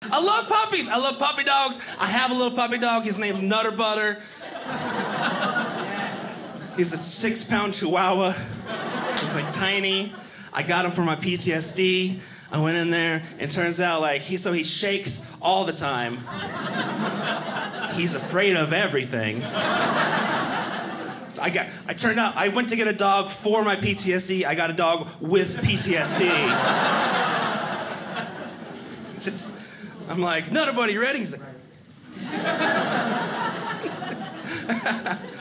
I love puppies. I love puppy dogs. I have a little puppy dog. His name's Nutter Butter. He's a 6-pound chihuahua. He's like tiny. I got him for my PTSD. I went in there, and turns out like he shakes all the time. He's afraid of everything. I went to get a dog for my PTSD. I got a dog with PTSD. I'm like, Nutter Buddy, you ready? He's like.